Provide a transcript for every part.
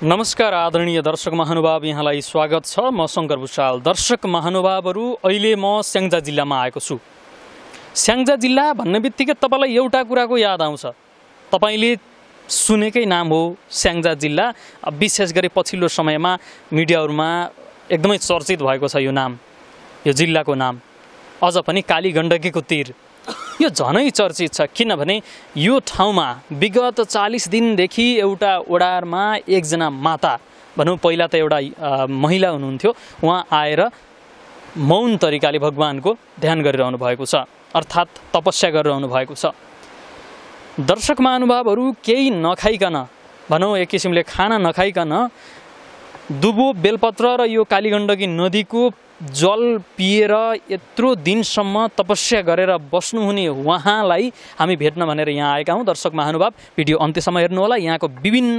नमस्कार आदरणीय दर्शक महानुभाव, यहाँलाई स्वागत छ। म शङ्कर भुषाल। दर्शक महानुभावहरू, अहिले म स्याङ्जा जिल्लामा आएको छु। स्याङ्जा जिल्ला भन्ने बित्तिकै तपाईँलाई एउटा कुराको याद आउँछ। तपाईँले सुनेकै नाम हो स्याङ्जा जिल्ला। विशेष गरी पछिल्लो समयमा मिडियाहरूमा एकदमै चर्चित भएको छ यो नाम, यो जिल्लाको नाम। अझ पनि काली गण्डकीको तीर यो झनै चर्चित छ, किनभने यो ठाउँमा विगत 40 दिनदेखि एउटा ओडारमा एकजना माता, भनौँ पहिला त एउटा महिला हुनुहुन्थ्यो, उहाँ आएर मौन तरिकाले भगवानको ध्यान गरिरहनु भएको छ, अर्थात् तपस्या गरिरहनु भएको छ। दर्शक महानुभावहरू, केही नखाइकन, भनौँ एक किसिमले खाना नखाइकन दुबो बेलपत्र र यो कालीगण्डकी नदीको जल पिएर यत्रो दिनसम्म तपस्या गरेर बस्नुहुने उहाँलाई हामी भेट्न भनेर यहाँ आएका हौँ। दर्शक महानुभाव, भिडियो अन्त्यसम्म हेर्नुहोला। यहाँको विभिन्न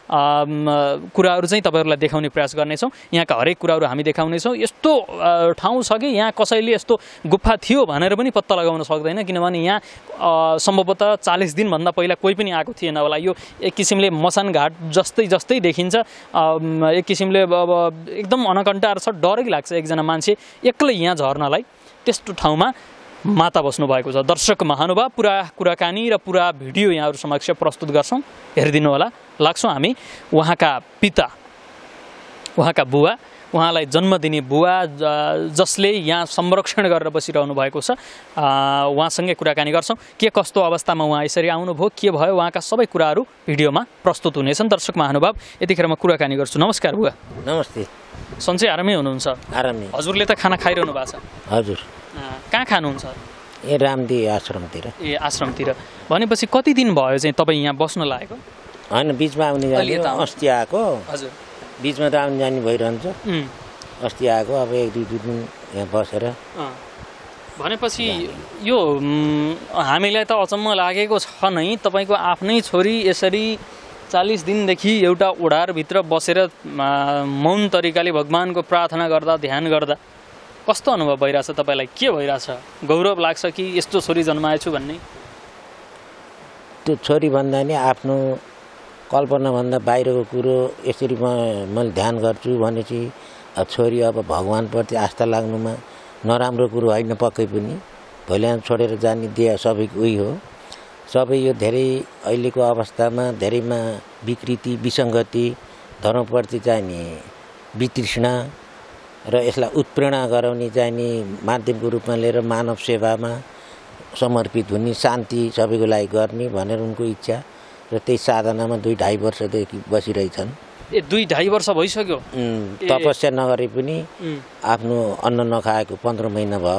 कुराहरू चाहिँ तपाईँहरूलाई देखाउने प्रयास गर्नेछौँ। यहाँका हरेक कुराहरू हामी देखाउनेछौँ। यस्तो ठाउँ छ कि यहाँ कसैले यस्तो गुफा थियो भनेर पनि पत्ता लगाउन सक्दैन, किनभने यहाँ सम्भवतः 40 दिनभन्दा पहिला कोही पनि आएको थिएन होला। यो एक किसिमले मसान घाट जस्तै देखिन्छ। एक किसिमले अब एकदम अनकन्टार छ, डरै लाग्छ एकजना मान्छे एक्लै यहाँ झर्नलाई। त्यस्तो ठाउँमा माता बस्नु भएको छ। दर्शक महानुभाव, पुरा कुराकानी र पुरा भिडियो यहाँहरू समक्ष प्रस्तुत गर्छौँ, हेरिदिनु होला। लाग्छौँ हामी उहाँका पिता, उहाँका बुवा, उहाँलाई जन्म दिने बुवा जसले यहाँ संरक्षण गरेर बसिरहनु भएको छ, उहाँसँगै कुराकानी गर्छौँ। के कस्तो अवस्थामा उहाँ यसरी आउनुभयो, के भयो, उहाँका सबै कुराहरू भिडियोमा प्रस्तुत हुनेछन्। दर्शक महानुभाव, यतिखेर म कुराकानी गर्छु। नमस्कार बुवा। नमस्ते। सन्चै आरामै हुनुहुन्छ? आरामै। हजुरले त खाना खाइरहनु भएको छ? हजुर। कहाँ खानुहुन्छ? ए रामदी आश्रमतिर। ए आश्रमतिर। भनेपछि कति दिन भयो चाहिँ तपाईँ यहाँ बस्न लागेको? होइन, बिचमा आउने जाने, अस्ति आएको। हजुर। बिचमा त आउने जाने भइरहन्छ। अस्ति आएको, अब 1-2 दिन यहाँ बसेर। भनेपछि यो हामीलाई त अचम्म लागेको छ नै, तपाईँको आफ्नै छोरी यसरी 40 दिनदेखि एउटा ओढारभित्र बसेर मौन तरिकाले भगवानको प्रार्थना गर्दा, ध्यान गर्दा कस्तो अनुभव भइरहेछ तपाईँलाई? के भइरहेछ? गौरव लाग्छ कि यस्तो छोरी जन्माएछु भन्ने? त्यो छोरी भन्दा नि आफ्नो कल्पनाभन्दा बाहिरको कुरो यसरी मैले ध्यान गर्छु भनेपछि छोरी अब भगवानप्रति आस्था लाग्नुमा नराम्रो कुरो होइन पक्कै पनि। भोलि छोडेर जाने दिया सबैको उही हो। सबै यो धेरै अहिलेको अवस्थामा धेरैमा विकृति, विसङ्गति, धर्मप्रति चाहिँ नि वितृष्णा र यसलाई उत्प्रेरणा गराउने चाहिँ नि माध्यमको रूपमा लिएर मानव सेवामा समर्पित हुने, शान्ति सबैको लागि गर्ने भनेर उनको इच्छा र त्यही साधनामा 2-2.5 वर्षदेखि बसिरहेछन्। 2-2.5 वर्ष भइसक्यो तपस्या नगरे पनि। आफ्नो अन्न नखाएको 15 महिना भयो।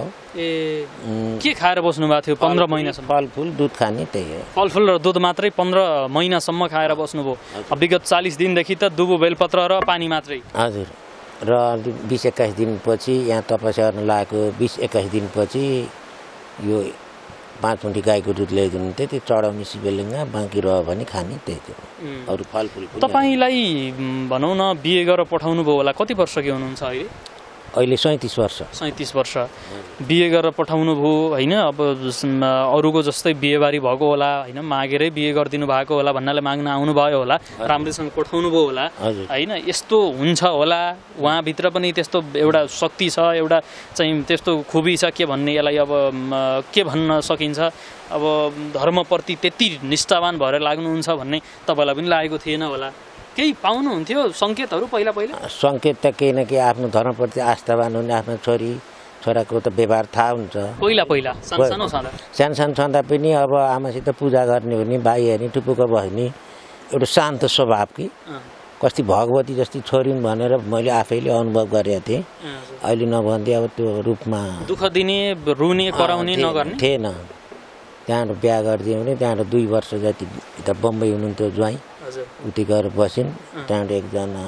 के खाएर बस्नु भएको थियो 15 महिनासम्म? फलफुल, दुध खाने, त्यही हो। फलफुल र दुध मात्रै 15 महिनासम्म खाएर बस्नुभयो। विगत 40 दिनदेखि त दुबो बेलपत्र र पानी मात्रै? हजुर। र 20-21 दिनपछि यहाँ तपस्या गर्न लागेको 20-21 दिनपछि यो 5 मुठी गाईको दुध ल्याइदिनु थियो, त्यो चढाउने शिवलिङ्ग, बाँकी रह्यो भने खाने, त्यही थियो। अरू फलफुल। तपाईँलाई भनौँ न बिहे गरेर पठाउनु भयो होला, कति वर्षकी हुनुहुन्छ अहिले? अहिले 37 वर्ष। 37 वर्ष बिहे गरेर पठाउनु भयो होइन? अब अरूको जस्तै बिहेबारी भएको होला होइन, मागेरै बिहे गरिदिनु भएको होला भन्नाले माग्न आउनुभयो होला, राम्रैसँग पठाउनु भयो होला होइन? यस्तो हुन्छ होला, उहाँभित्र पनि त्यस्तो एउटा शक्ति छ, एउटा चाहिँ त्यस्तो खुबी छ, के भन्ने यसलाई अब के भन्न सकिन्छ? अब धर्मप्रति त्यति निष्ठावान भएर लाग्नुहुन्छ भन्ने तपाईँलाई पनि लागेको थिएन होला? केही पाउनुहुन्थ्यो सङ्केतहरू पहिला? सङ्केत त केही न केही आफ्नो धर्मप्रति आस्थावान हुने, आफ्नो छोराको त व्यवहार थाहा हुन्छ। पहिला सानो छँदा पनि अब आमासित पूजा गर्ने हुने, भाइ हेर्ने, टुप्पोको बस्ने, एउटा शान्त स्वभाव कि कति भगवती जस्तै छोरिन् भनेर मैले आफैले अनुभव गरेको थिएँ। अहिले नभन्दै अब त्यो रूपमा दुःख दिने, रुने, कराउने नगर्ने थिएन। त्यहाँबाट बिहा गरिदियो भने त्यहाँबाट 2 वर्ष जति त बम्बई हुनुहुन्थ्यो ज्वाइँ, उति गएर बसिन्। त्यहाँबाट एकजना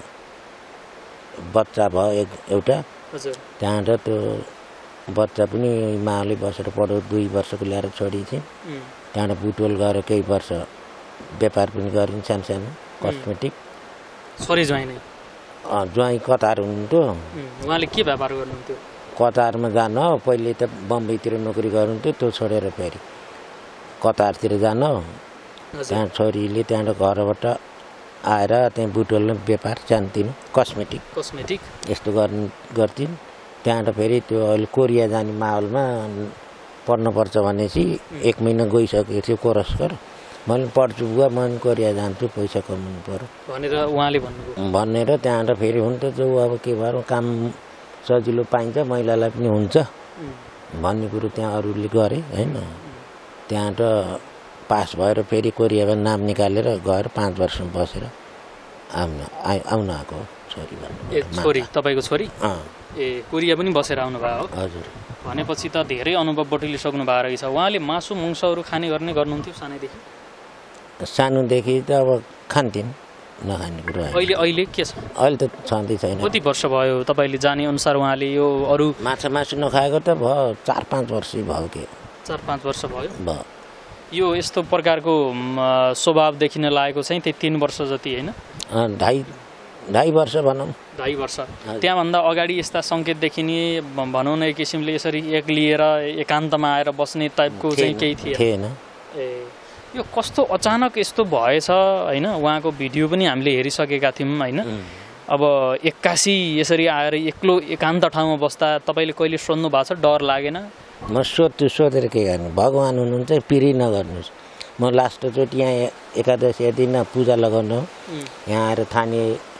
बच्चा भयो एउटा। त्यहाँबाट त्यो बच्चा पनि माले बसेर पढाउ 2 वर्षको ल्याएर छोडिन्छ। त्यहाँबाट बुटोल गएर केही वर्ष व्यापार पनि गरिन्, सानो कस्मेटिक। छोरी ज्वाइँ नै? ज्वाइँ कतार हुनुहुन्थ्यो। उहाँले के व्यापार गर्नुहुन्थ्यो? कतारमा जान, पहिले त बम्बईतिर नोकरी गर्नुहुन्थ्यो, त्यो छोडेर फेरि कतारतिर जान। त्यहाँ छोरीले त्यहाँबाट घरबाट आएर त्यहाँ बुटोल व्यापार सानोतिनो कस्मेटिक यस्तो गर्थिन्। त्यहाँबाट फेरि त्यो अहिले कोरिया जाने माहौलमा पढ्नुपर्छ भनेपछि 1 महिना गइसकेको थियो कोरसकर। मैले पढ्छु बुवा, म कोरिया जान्छु, पैसा कमाउनु पर्यो भनेर उहाँले भन्नुभयो। भनेर त्यहाँबाट फेरि हुन्छ जो अब के भएर काम सजिलो पाइन्छ महिलालाई पनि हुन्छ भन्ने कुरो त्यहाँ अरूले गरे होइन। त्यहाँबाट पास भएर फेरि कोरियामा नाम निकालेर गएर 5 वर्ष बसेर आउन आएको छोरी भन्नु। छोरी तपाईँको छोरी कोरिया पनि बसेर आउनुभयो हो? हजुर। भनेपछि त धेरै अनुभव बटुलिसक्नु भएको रहेछ। उहाँले मासु मुङ्सहरू खाने गर्ने गर्नुहुन्थ्यो सानैदेखि? सानोदेखि त अब खान्थिन्, नखाने कुरो अहिले के छ? अहिले त छँदै छैन। कति वर्ष भयो तपाईँले जाने अनुसार उहाँले यो अरू माछा मासु नखाएको त भयो 4-5 वर्ष भयो। के 4-5 वर्ष भयो? यो यस्तो प्रकारको स्वभाव देखिन लागेको चाहिँ 3 वर्ष जति होइन? 2.5 वर्ष भनौँ। 2.5 वर्ष। त्यहाँभन्दा अगाडि यस्ता सङ्केत देखिने भनौँ न एक किसिमले यसरी एक लिएर एकान्तमा आएर बस्ने टाइपको चाहिँ केही थिएन? यो कस्तो अचानक यस्तो भएछ होइन? उहाँको भिडियो पनि हामीले हेरिसकेका थियौँ होइन? अब 81 यसरी आएर एक्लो एकान्त ठाउँमा बस्दा तपाईँले कहिले सोध्नु भएको छ? डर लागेन? म सोधेर के गर्नु, भगवान् हुनुहुन्छ, पिरी नगर्नुहोस्। म लास्टचोटि यहाँ एकादशी दिन पूजा लगाउनु यहाँ आएर थाने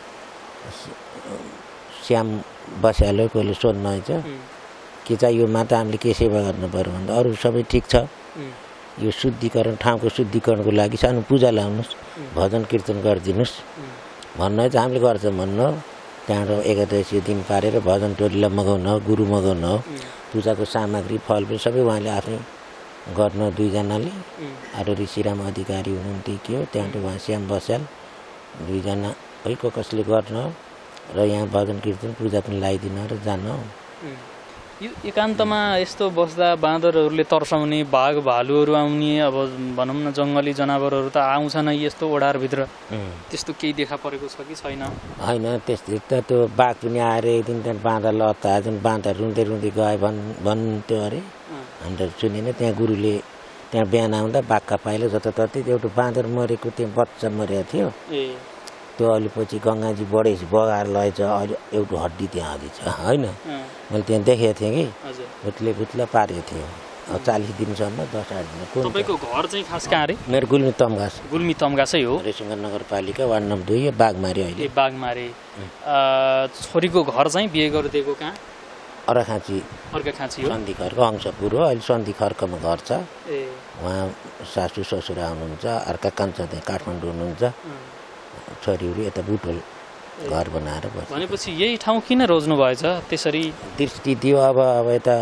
श्याम बस्यालो कोहीले सोध्नु आएछ के चाहिँ यो माता हामीले के सेवा गर्नु पर्यो भन्दा अरू सबै ठिक छ, यो शुद्धिकरण ठाउँको शुद्धिकरणको लागि सानो पूजा लाउनुहोस्, भजन कीर्तन गरिदिनुहोस् भन्नु चाहिँ हामीले गर्छ भन्नु। त्यहाँबाट एकादशी दिन पारेर भजन टोलीलाई मगाउनु हो, गुरु मगाउनु हो, पूजाको सामग्री फलफुल सबै उहाँले आफै गर्नु। 2 जनाले अरू ऋषिराम अधिकारी हुनुहुन्थ्यो के हो, त्यहाँबाट उहाँ श्याम बस्याल 2 जना है कसले गर्नु र यहाँ भजन कीर्तन पूजा पनि लगाइदिनु र जानु। यो एकान्तमा यस्तो बस्दा बाँदरहरूले तर्साउने, बाघ भालुहरू आउने, अब भनौँ न जङ्गली जनावरहरू त आउँछ नै यस्तो ओडारभित्र, त्यस्तो केही देखा परेको छ कि छैन? होइन, त्यस्तै त त्यो बाघ पनि आएर एक दिन त्यहाँ बाँदरलाई अत्तायो, जुन बाँदर रुँदै रुँदै गयो भन्थ्यो अरे। अन्त सुनेन त्यहाँ गुरुले त्यहाँ बिहान आउँदा बाघका पाइलो जताततै एउटा बाँदर मरेको त्यहाँ बच्चा मरेको थियो। त्यो अहिले पछि गङ्गाजी बढेपछि बगाएर लगेछ, अहिले एउटा हड्डी त्यहाँ हड्डी छ होइन। मैले त्यहाँ देखेको थिएँ कि भुत्ला पारेको थियो। अब 40 दिनसम्म 10-8 दिन। तपाईँको घर चाहिँ खास कहाँ अरे? मेरो गुल्मी तम्घासै हो, रेसिङ्गर नगरपालिका वार्ड नम्बर 2 बाघमारी। अहिले बाघमारी। छोरीको घर चाहिँ बिहे गरिदिएको कहाँ? अर्घाखाँची हो, सन्धि खर्क अंशपुर हो। अहिले सन्धि खर्कमा घर छ। उहाँ सासू ससुरा हुनुहुन्छ, अर्का कान्छा त्यहाँ काठमाडौँ हुनुहुन्छ, छोरीहरू यता बुटोल घर बनाएर बस्छ। भनेपछि यही ठाउँ किन रोज्नु भएछ त्यसरी? दृष्टि थियो अब यता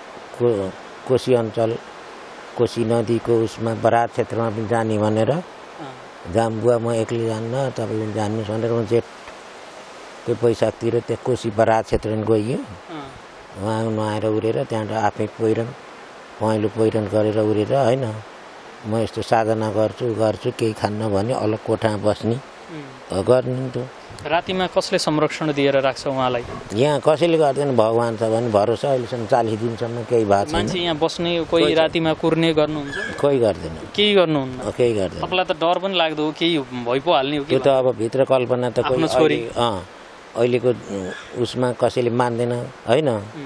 कोशी अञ्चल, कोशी नदीको उसमा बरात क्षेत्रमा पनि जाने भनेर जाम बुवा म एक्लै जान्न, तपाईँ पनि जान्नुहोस् भनेर म जेठको वैशाखतिर त्यहाँ कोशी बरात क्षेत्रमा गइयो। उहाँ नआएर उरेर त्यहाँबाट आफै पहेँलो पहिरन गरेर उरेर होइन म यस्तो साधना गर्छु केही खान्न भने अलग कोठामा बस्ने गर्नुहुन्थ्यो। रातिमा कसले संरक्षण दिएर राख्छ उहाँलाई? यहाँ कसैले गर्दैन, भगवान् छ भने भरोसा। अहिलेसम्म 40 दिनसम्म केही भएको छैन। मान्छे यहाँ बस्ने कोही रातिमा कुर्ने गर्नुहुन्छ? कोही गर्दैन, केही गर्नुहुन्न? केही गर्दैन। तपाईँलाई त डर पनि लाग्दो हो, केही भइ पो हाल्ने हो कि? त्यो त अब भित्र कल्पना त कोही अहिलेको उसमा कसैले मान्दैन होइन।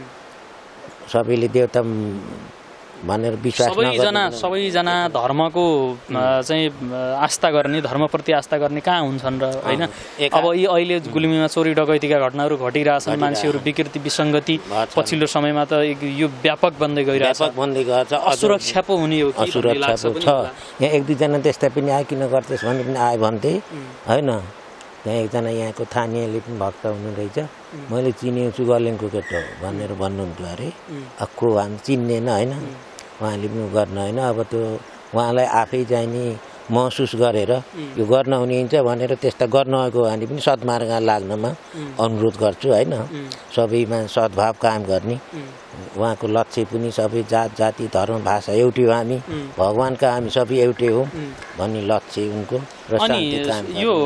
सबैले देवता भनेर विश्वास सबैजना धर्मको चाहिँ आस्था गर्ने, धर्मप्रति आस्था गर्ने कहाँ हुन्छन् र होइन? अब यी अहिले गुल्मीमा चोरी डकैतीका घटनाहरू घटिरहेछन्, मान्छेहरू विकृति विसङ्गति पछिल्लो समयमा त यो व्यापक बन्दै गइरहेछ। असुरक्षा पो हुने हो कि? असुरक्षा पो छ। यहाँ 1-2 जना त्यस्ता पनि आए, किन गर्छस् भन्ने पनि आए भन्थे होइन। त्यहाँ एकजना यहाँको स्थानीयले पनि भक्त हुनु रहेछ, मैले चिनेको छु गलेनको केटो भनेर भन्नुहुन्थ्यो अरे। को हामी चिन्नेन होइन, उहाँले पनि गर्न होइन। अब त्यो उहाँलाई आफै चाहिँ नि महसुस गरेर यो गर्न हुने हुन्छ भनेर त्यस्ता गर्न आएको भने पनि सद्मार्ग लाग्नमा अनुरोध गर्छु होइन। सबैमा सद्भाव कायम गर्ने उहाँको लक्ष्य पनि सबै जात जाति धर्म भाषा एउटै हो, हामी भगवान्का हामी सबै एउटै हो भन्ने लक्ष्य उनको। अनि यो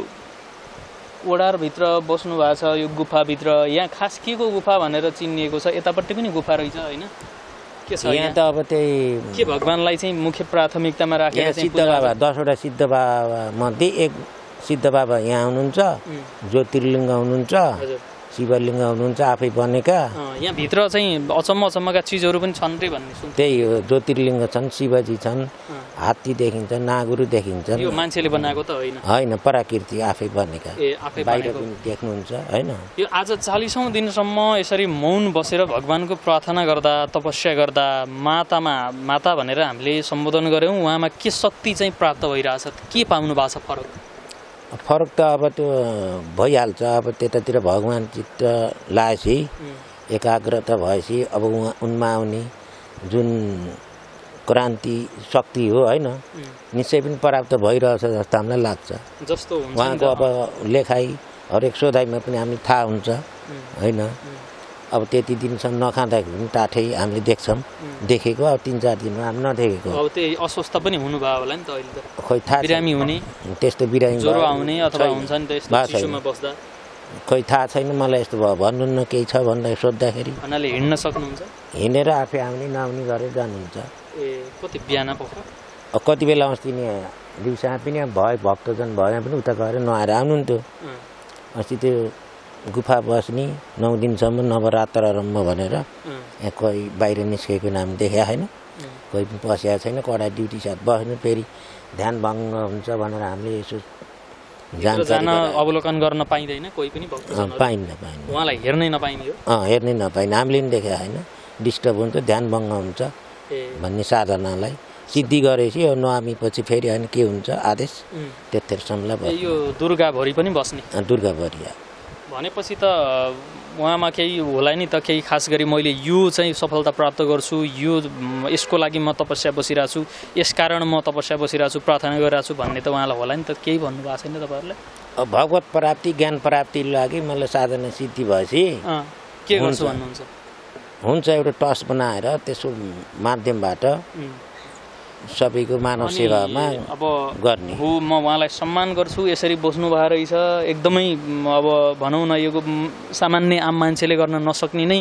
ओडारभित्र बस्नु भएको छ, यो गुफाभित्र यहाँ खास के को गुफा भनेर चिनिएको छ? यतापट्टि पनि गुफा रहेछ होइन? के छ यहाँ त? अब त्यही के भगवान्लाई चाहिँ मुख्य प्राथमिकतामा राखेर सिद्ध बाबा 10 वटा सिद्ध बाबा मध्ये सिद्ध बाबा यहाँ हुनुहुन्छ, ज्योतिर्लिङ्ग हुनुहुन्छ, शिवलिङ्ग हुनुहुन्छ आफै बनेका। यहाँभित्र चाहिँ अचम्मका चिजहरू पनि छन् रे भन्ने सुन्छ। त्यही हो, ज्योतिर्लिङ्ग छन्, शिवजी छन्, हात्ती देखिन्छ, नागुरु देखिन्छन्। यो मान्छेले बनाएको त होइन? होइन, प्राकृति आफै बनेका। आफै बाहिर पनि देख्नुहुन्छ होइन। यो आज 40औं दिनसम्म यसरी मौन बसेर भगवानको प्रार्थना गर्दा, तपस्या गर्दा, माता भनेर हामीले सम्बोधन गऱ्यौँ, उहाँमा के शक्ति चाहिँ प्राप्त भइरहेछ, के पाउनु भएको छ फरक? फरक त अब त्यो भइहाल्छ। अब त्यतातिर भगवान चित्त लागेपछि, एकाग्रता भएपछि अब उनमा आउने जुन क्रान्ति शक्ति हो होइन, निश्चय पनि प्राप्त भइरहेछ जस्तो हामीलाई लाग्छ। जस्तो उहाँको अब लेखाइ हरेक सोधाइमा पनि हामीले थाहा हुन्छ होइन। अब त्यति दिनसम्म नखाँदाखेरि पनि टाठै हामीले देख्छौँ, देखेको। अब 3-4 दिनमा हामी नदेखेको। अब त्यही अस्वस्थ पनि हुनुभयो होला नि त अहिले त? खोइ थाहा, बिरामी हुने, त्यस्तो बिरामी ज्वरो आउने अथवा हुन्छ नि त यस्तो चिसोमा बस्दा? खोइ थाहा छैन मलाई, यस्तो भयो भन्नुहुन्न केही छ भन्दा सोद्धाखेरि। भन्नाले हिँड्न सक्नुहुन्छ? हिँडेर आफै आउने नआउने गरेर जानुहुन्छ। कति बिहान पख? कति बेला अस्ति नि दिउँसोमा पनि भयो, भक्तजन भयो पनि उता गएर नआएर आउनुहुन्थ्यो। अस्ति त्यो गुफा बस्ने 9 दिनसम्म नवरात्र आरम्भ भनेर यहाँ कोही बाहिर निस्केको नाम देखा छैन, कोही पनि पसेको छैन। कडा ड्युटी साथ बस्नु, फेरि ध्यान भङ्ग हुन्छ भनेर हामीले यसो जान अवलोकन गर्न पाइँदैन कोही पनि भक्तजन? पाइन्न। उहाँलाई हेर्नै नपाइने हो? हेर्नै नपाइने, हामीले पनि देखेको होइन। डिस्टर्ब हुन्छ, ध्यान भङ्ग हुन्छ भन्ने साधनालाई सिद्धि गरेपछि यो नआमेपछि फेरि होइन के हुन्छ आदेश त्यतिसम्मलाई भयो। यो दुर्गाभरि पनि बस्ने? दुर्गाभरि। भनेपछि त उहाँमा केही होला नि त, केही खास गरी मैले यो चाहिँ सफलता प्राप्त गर्छु, यसको लागि म तपस्या बसिरहेको छु, यसकारण म तपस्या बसिरहेको छु, प्रार्थना गरिरहेको छु भन्ने त उहाँलाई होला नि त? केही भन्नुभएको छैन तपाईँहरूले? भगवत प्राप्ति, ज्ञान प्राप्ति लागि मलाई साधना सिद्धि भएपछि के गर्छु भन्नुहुन्छ? हुन्छ, एउटा टस बनाएर त्यसको माध्यमबाट सबैको मानव सेवामा अब गर्ने हो। म उहाँलाई सम्मान गर्छु, यसरी बस्नु भएको रहेछ, एकदमै अब भनौँ न यो सामान्य आम मान्छेले गर्न नसक्ने नै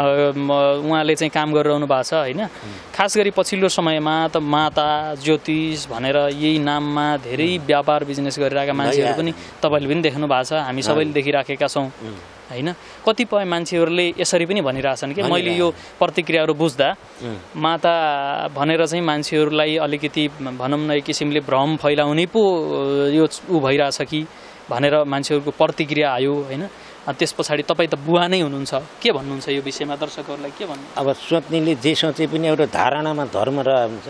उहाँले चाहिँ काम गरिरहनु भएको छ होइन। खास गरी पछिल्लो समयमा त माता ज्योतिष भनेर यही नाममा धेरै व्यापार बिजनेस गरिरहेका मान्छेहरू पनि तपाईँले पनि देख्नु भएको छ, हामी सबैले देखिराखेका छौँ होइन। कतिपय मान्छेहरूले यसरी पनि भनिरहेछन् कि मैले यो प्रतिक्रियाहरू बुझ्दा माता भनेर चाहिँ मान्छेहरूलाई अलिकति भनौँ न एक किसिमले भ्रम फैलाउने पो यो भइरहेछ कि भनेर मान्छेहरूको प्रतिक्रिया आयो होइन। त्यस पछाडि तपाईँ त बुवा नै हुनुहुन्छ, के भन्नुहुन्छ यो विषयमा? दर्शकहरूलाई के भन्नु? अब सोच्नेले जे सोचे पनि एउटा धारणामा धर्म रहन्छ।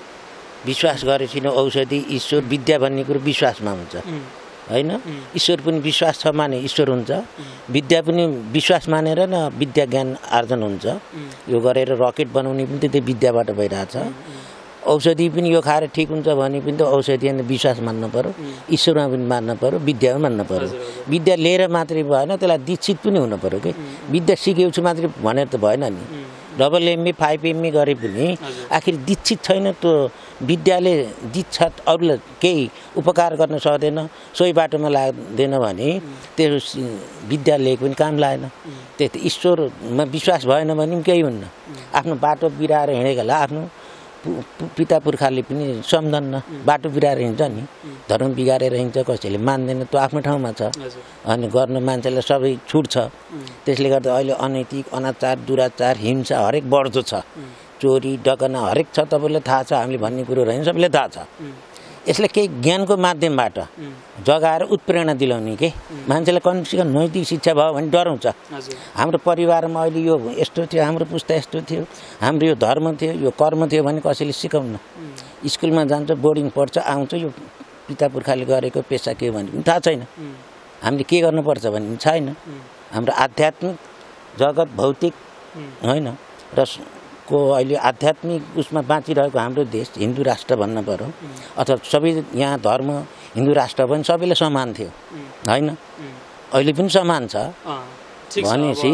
विश्वास गरेपछि नै औषधि, ईश्वर, विद्या भन्ने कुरो विश्वासमा हुन्छ होइन। ईश्वर पनि विश्वास छ माने ईश्वर हुन्छ, विद्या पनि विश्वास मानेर न विद्या ज्ञान आर्जन हुन्छ। यो गरेर रकेट बनाउने पनि त्यही विद्याबाट भइरहेछ। औषधि पनि यो खाएर ठिक हुन्छ भने पनि त औषधि विश्वास मान्नु पर्यो, ईश्वरमा पनि मान्नु पर्यो, विद्यामा मान्नु पर्यो। विद्या लिएर मात्रै भएन, त्यसलाई दीक्षित पनि हुनु पर्यो कि। विद्या सिकेको छु मात्रै भनेर त भएन नि। डबल MA 5 MA गरे पनि आखिर दीक्षित छैन, त्यो विद्याले दीक्षा अरूलाई केही उपकार गर्न सक्दैन, सोही बाटोमा लाग्दैन भने त्यो विद्या लिएको पनि काम लागेन। त्यही त ईश्वरमा विश्वास भएन भने पनि केही हुन्न। आफ्नो बाटो बिराएर हिँडेकोलाई आफ्नो पिता पुर्खाले पनि सम्झन्न, बाटो बिराएर हिँड्छ नि, धर्म बिगारेर हिँड्छ, कसैले मान्दैन, त्यो आफ्नो ठाउँमा छ। अनि गर्न मान्छेलाई सबै छुट छ। त्यसले गर्दा अहिले अनैतिक, अनाचार, दुराचार, हिंसा हरेक बढ्दो छ। चोरी डकना हरेक छ, तपाईँलाई थाहा छ, हामीले भन्ने कुरो रहेन, सबैलाई थाहा छ। यसलाई केही ज्ञानको माध्यमबाट जगाएर उत्प्रेरणा दिलाउने के मान्छेलाई कमसेकम नैतिक शिक्षा भयो भने डराउँछ। हाम्रो परिवारमा अहिले यो यस्तो थियो, हाम्रो पुस्ता यस्तो थियो, हाम्रो यो धर्म थियो, यो कर्म थियो भने कसैले सिकाउन। स्कुलमा जान्छ, बोर्डिङ पढ्छ, आउँछ, यो पिता पुर्खाले गरेको पेसा के भने पनि थाहा छैन, हामीले के गर्नुपर्छ भन्ने पनि छैन। हाम्रो आध्यात्मिक जगत भौतिक होइन र को अहिले आध्यात्मिक उसमा बाँचिरहेको हाम्रो देश हिन्दू राष्ट्र भन्न पर्यो, अथवा सबै यहाँ धर्म हिन्दू राष्ट्र पनि सबैले समान थियो होइन, अहिले पनि समान छ भनेपछि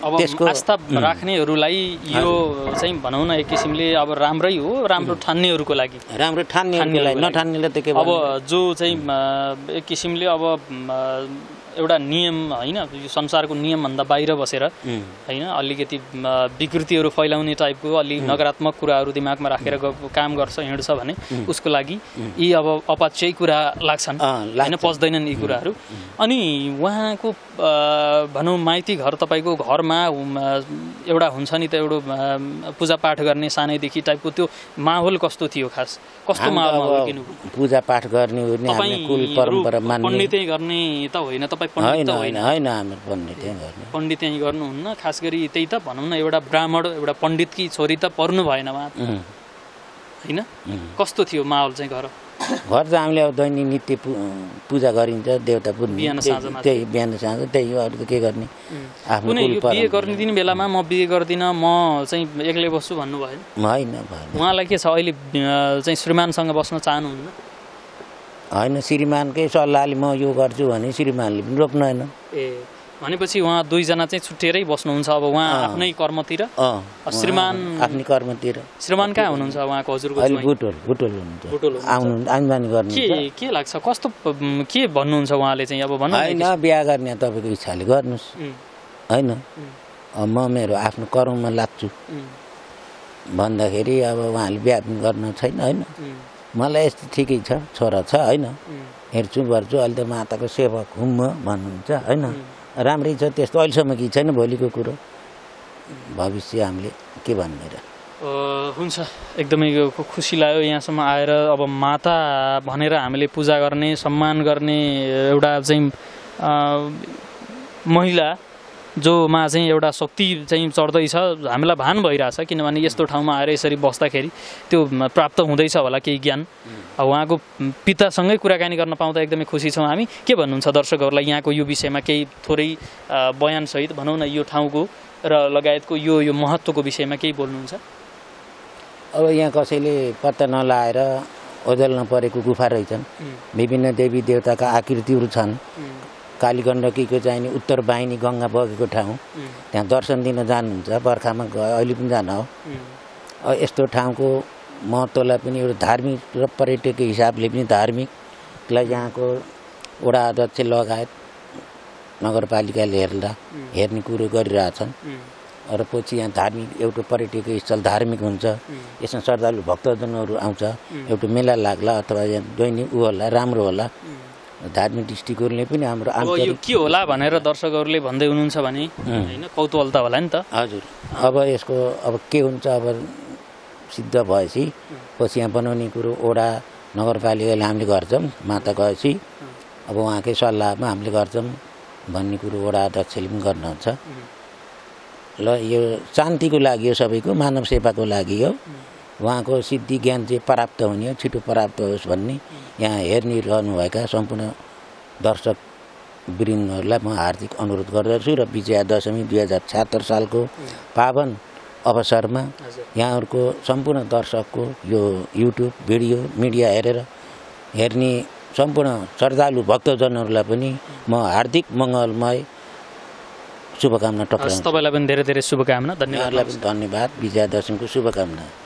अब आस्था राख्नेहरूलाई यो चाहिँ भनौँ न एक किसिमले अब राम्रै हो, राम्रो ठान्नेहरूको लागि, राम्रो ठान्नेहरूलाई नठान्नेले त के अब जो चाहिँ एक किसिमले अब एउटा नियम होइन, यो संसारको नियमभन्दा बाहिर बसेर होइन अलिकति विकृतिहरू फैलाउने टाइपको अलि नकारात्मक कुराहरू दिमागमा राखेर काम गर्छ हिँड्छ भने उसको लागि यी अब अपाच्यै कुरा लाग्छन् होइन, पच्दैनन् यी कुराहरू। अनि उहाँको भनौँ माइती घर तपाईँको घरमा एउटा हुन्छ नि त एउटा पूजापाठ गर्ने सानैदेखि टाइपको त्यो माहौल कस्तो थियो, खास कस्तो माहौलमा हुर्किनु? पूजापाठ गर्ने कुल परम्परा मान्ने पण्डितै गर्ने त होइन, तपाईँ होइन होइन होइन हामी पण्डित यहीँ गर्नुहुन्न, खास गरी त्यही त भनौँ न एउटा ब्राह्मण एउटा पण्डितकी छोरी त पर्नु भएन उहाँ होइन। कस्तो थियो माहौल चाहिँ घर चाहिँ हामीले अब दैनिक नित्य पूजा गरिन्छ, देवता पूज्ने, त्यही बिहान साँझ त्यही हो, अरू त के गर्ने। आफ्नो बिहे गर्ने दिन बेलामा म बिहे गर्दिनँ, म चाहिँ एक्लै बस्छु भन्नु भएन? होइन, उहाँलाई के छ अहिले चाहिँ श्रीमानसँग बस्न चाहनुहुन्न? होइन, श्रीमानकै सल्लाहले म यो गर्छु भने श्रीमानले पनि रोक्दैन। ए भनेपछि उहाँ दुईजना चाहिँ छुट्टिएरै बस्नुहुन्छ अब, उहाँ आफ्नै कर्मतिर, श्रीमान आफ्नै कर्मतिर। श्रीमान कहाँ हुनुहुन्छ उहाँको हजुरको? अहिले बुटोल हुनुहुन्छ, आउनु गर्नु। के लाग्छ, कस्तो के भन्नुहुन्छ उहाँले चाहिँ अब भन्नु? होइन, बिहा गर्ने तपाईँको इच्छाले गर्नुहोस् होइन, म मेरो आफ्नो कर्ममा लाग्छु भन्दाखेरि अब उहाँले बिहा पनि गर्न छैन होइन। मलाई यस्तो ठिकै छ, छोरा छ होइन, हेर्छु गर्छु, अहिले त माताको सेवक हुँ म भन्नुहुन्छ होइन, राम्रै छ। त्यस्तो अहिलेसम्म कि छैन, भोलिको कुरो भविष्य हामीले के भन्ने र। हुन्छ, एकदमै खुसी लाग्यो यहाँसम्म आएर। अब माता भनेर हामीले पूजा गर्ने सम्मान गर्ने एउटा चाहिँ महिला जोमा चाहिँ एउटा शक्ति चाहिँ चढ्दैछ, हामीलाई भान भइरहेछ, किनभने यस्तो ठाउँमा आएर यसरी बस्दाखेरि त्यो प्राप्त हुँदैछ होला केही ज्ञान। अब उहाँको पितासँगै कुराकानी गर्न पाउँदा एकदमै खुसी छौँ हामी। के भन्नुहुन्छ दर्शकहरूलाई यहाँको यो विषयमा केही थोरै बयानसहित भनौँ न, यो ठाउँको र लगायतको यो महत्त्वको विषयमा केही बोल्नुहुन्छ? अब यहाँ कसैले पत्ता नलाएर ओझेल नपरेको गुफा रहेछन्, विभिन्न देवी देवताका आकृतिहरू छन्। कालीगण्डकीको चाहिँ उत्तर वाहिनी गङ्गा बगेको ठाउँ, त्यहाँ दर्शन दिन जानुहुन्छ, बर्खामा अहिले पनि जान हो। यस्तो ठाउँको महत्त्वलाई पनि एउटा धार्मिक र पर्यटकको हिसाबले पनि धार्मिकलाई यहाँको वडा अध्यक्ष लगायत नगरपालिकाले हेर्ने कुरो गरिरहेछन्। र पछि यहाँ धार्मिक एउटा पर्यटकीय स्थल धार्मिक हुन्छ, यसमा श्रद्धालु भक्तजनहरू आउँछ, एउटा मेला लाग्ला अथवा यहाँ दैनिक ऊ होला, राम्रो होला। धार्मिक दृष्टिकोणले पनि हाम्रो यो के होला भनेर दर्शकहरूले भन्दै हुनुहुन्छ भने होइन, कौतूहल त होला नि त। हजुर, अब यसको अब के हुन्छ, अब सिद्ध भएपछि पछि यहाँ बनाउने कुरो वडा नगरपालिकाले हामीले गर्छौँ, माता गएपछि अब उहाँकै सल्लाहमा हामीले गर्छौँ भन्ने कुरो वडा अध्यक्षले पनि गर्नुहुन्छ। ल यो शान्तिको लागि हो, सबैको मानव सेवाको लागि हो, उहाँको सिद्धि ज्ञान चाहिँ प्राप्त हुने हो, छिटो प्राप्त होस् भन्ने यहाँ हेरिरहनुभएका सम्पूर्ण दर्शक वृन्दहरूलाई म हार्दिक अनुरोध गर्दछु। र विजयादशमी 2076 सालको पावन अवसरमा यहाँहरूको सम्पूर्ण दर्शकको यो युट्युब भिडियो मिडिया हेर्ने सम्पूर्ण श्रद्धालु भक्तजनहरूलाई पनि म हार्दिक मङ्गलमय शुभकामना टक्राउँछु। तपाईँलाई पनि धेरै धेरै शुभकामना, धन्यवाद। धन्यवाद, विजयादशमीको शुभकामना।